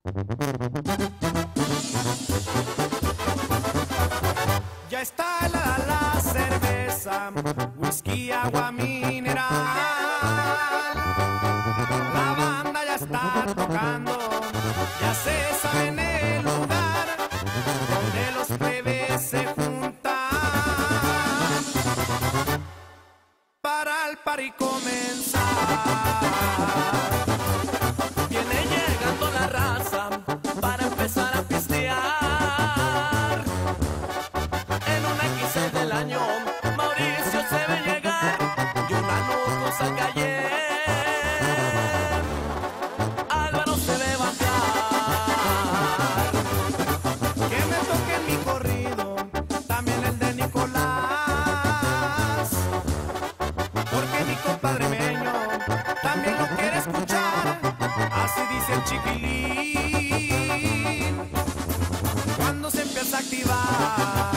Ya está helada la cerveza, whisky, agua mineral. La banda ya está tocando, ya se sabe en el lugar donde los plebes se juntan para el party comenzar. Viene llegando la raza para empezar a pistear. En una X del año, Mauricio se ve llegar y una nucosa al calle. Álvaro se ve bajar. Que me toque mi corrido, también el de Nicolás, porque mi compadre Meño también lo quiere escuchar. Así dice el chiquilín cuando se empieza a activar.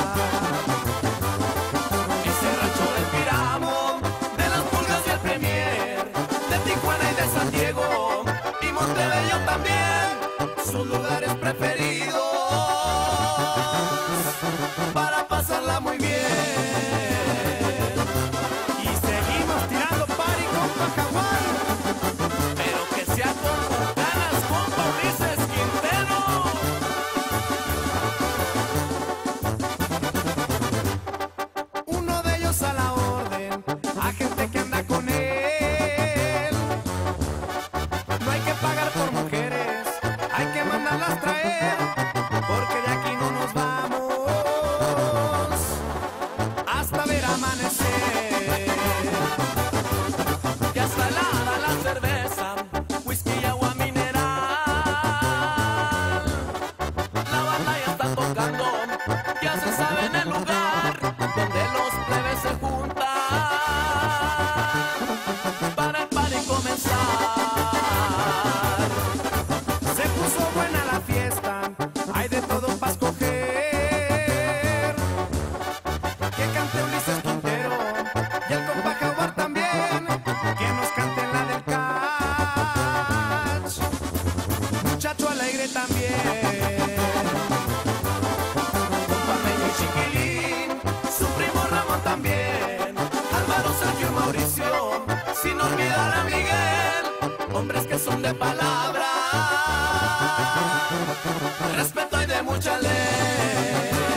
Ese rancho del Piramo, de las Pulgas y el Premier, de Tijuana y de San Diego, y Montebello también, Sus lugares preferidos para pasarla muy bien. Y seguimos tirando party con Pacahuán. pero que sea con ganas, compa Ulises Quintero. Uno de ellos a la orden, a gente que anda con él. No hay que pagar por mujeres, hay que mandarlas traer, porque de aquí no nos vamos hasta ver amanecer. Ya está helada la cerveza, whisky y agua mineral. La banda ya está tocando, ya se sabe en el lugar donde los plebes se juntan para el party comenzar. Se puso buena la fiesta, hay de todo para escoger. Que cante Ulises Quintero y el compa Jaguar también, que nos cante la del catch, muchacho alegre también. Compa Meño y Chiquilín, su primo Ramón también, Álvaro, Sergio y Mauricio, sin olvidar a Miguel, hombres que son de palabra, respeto y de mucha ley.